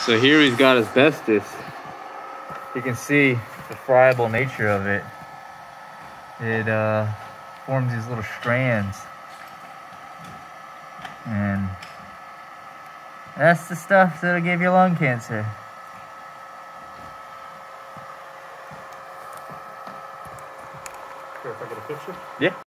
So here he's got asbestos. You can see the friable nature of it. It forms these little strands. And that's the stuff that'll give you lung cancer. Here, if I get a picture? Yeah.